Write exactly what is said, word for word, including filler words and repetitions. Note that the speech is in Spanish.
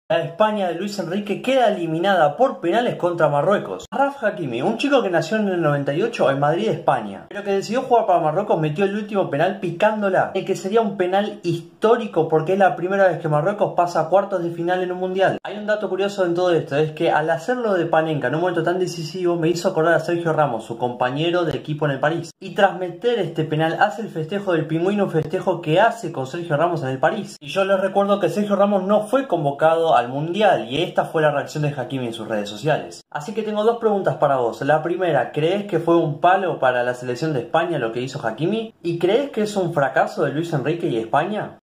La España de Luis Enrique queda eliminada por penales contra Marruecos. Achraf Hakimi, un chico que nació en el noventa y ocho en Madrid, España, pero que decidió jugar para Marruecos, metió el último penal picándola, el que sería un penal histórico porque es la primera vez que Marruecos pasa a cuartos de final en un mundial. Hay un dato curioso en todo esto, es que al hacerlo de Panenka en un momento tan decisivo me hizo acordar a Sergio Ramos, su compañero de equipo en el París. Y tras meter este penal hace el festejo del pingüino, un festejo que hace con Sergio Ramos en el París. Y yo les recuerdo que Sergio Ramos no fue convocado al mundial y esta fue la reacción de Hakimi en sus redes sociales. Así que tengo dos preguntas para vos. La primera, ¿crees que fue un palo para la selección de España lo que hizo Hakimi? ¿Y crees que es un fracaso de Luis Enrique y España?